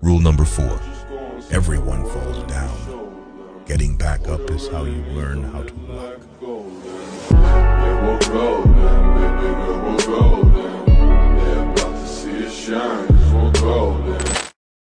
Rule number 4. Everyone falls down. Getting back up is how you learn how to walk.